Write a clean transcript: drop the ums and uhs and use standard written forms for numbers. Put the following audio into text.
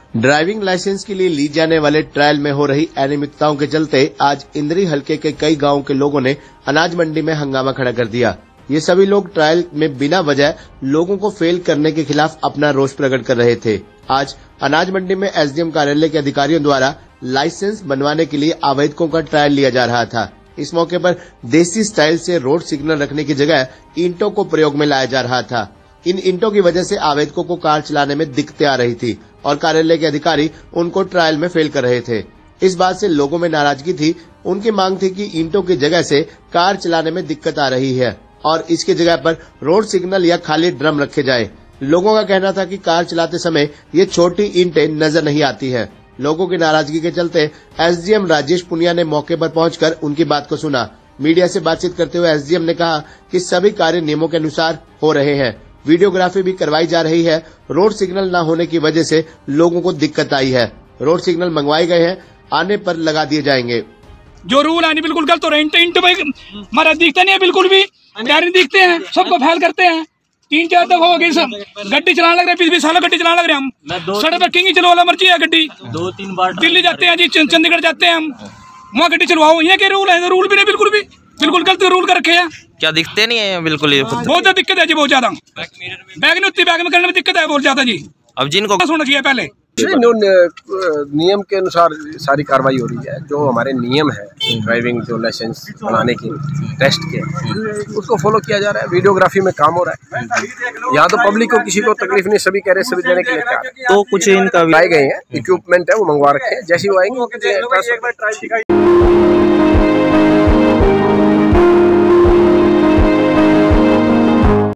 Driving licence के लिए ली जाने वाले ट्रायल में हो रही अनियमितताओं के चलते आज इंद्री हलके के कई गांवों के लोगों ने अनाज मंडी में हंगामा खड़ा कर दिया। ये सभी लोग ट्रायल में बिना वजह लोगों को फेल करने के खिलाफ अपना रोष प्रकट कर रहे थे। आज अनाज मंडी में एसडीएम कार्यालय के अधिकारियों द्वारा लाइसेंस बनवाने के लिए आवेदकों का ट्रायल लिया जा रहा था। इस मौके पर देसी स्टाइल से रोड सिग्नल रखने की जगह ईंटों को प्रयोग में लाया जा रहा था। इन ईंटों की वजह से आवेदकों को कार चलाने में दिक्कतें आ रही थी और कार्यालय के अधिकारी उनको ट्रायल में फेल कर रहे थे। इस बात से लोगों में नाराजगी थी। उनकी मांग थी कि ईंटों की जगह से कार चलाने में दिक्कत आ रही है और इसकी जगह पर रोड सिग्नल या खाली ड्रम रखे जाए। लोगों का कहना था कि कार चलाते समय ये छोटी ईंटें नजर नहीं आती है। लोगों की नाराजगी के चलते एसडीएम राजेश पुनिया ने मौके पर पहुंचकर उनकी बात को सुना। मीडिया से बातचीत करते हुए एसडीएम ने कहा कि सभी कार्य नियमों के अनुसार हो रहे हैं। वीडियोग्राफी भी करवाई जा रही है। रोड सिग्नल न होने की वजह से लोगों को दिक्कत आई है। रोड सिग्नल मंगवाए गए हैं, आने पर लगा दिए जाएंगे। जो रूल है बिल्कुल गलत हो रहे हैं। इंट हमारा दिखता नहीं है, बिल्कुल भी प्यारे दिखते हैं, सबको फैल करते हैं। 3-4 दफा हो गई सब गड्डी चलाने लग रहे हैं, 20 साल गड्डी चलाने लग रहे हैं। हम सड़क पर किंग ही चलो वाला मर्जी है गड्डी। 2-3 बार दिल्ली जाते हैं जी, चंडीगढ़ जाते हैं हम, वहाँ गड्डी चलवाओ। ये क्या रूल है? रूल भी नहीं, बिल्कुल भी बिल्कुल गलत रूल कर रखे हैं। क्या दिखते नहीं है बिल्कुल? ये बहुत ज्यादा दिक्कत है जी, बहुत ज्यादा। बैग नहीं होती, बैग में करने में दिक्कत है बहुत ज्यादा जी। अब जिनको होना चाहिए पहले नियम के अनुसार सारी कार्रवाई हो रही है। जो हमारे नियम है ड्राइविंग जो लाइसेंस बनाने के टेस्ट के, उसको फॉलो किया जा रहा है। वीडियोग्राफी में काम हो रहा है। यहाँ तो पब्लिक को किसी को तकलीफ नहीं, सभी कह रहे सभी देने के लिए। तो कुछ इनका लाए गए हैं, इक्विपमेंट है वो मंगवा रखे हैं, जैसे वो आएंगे।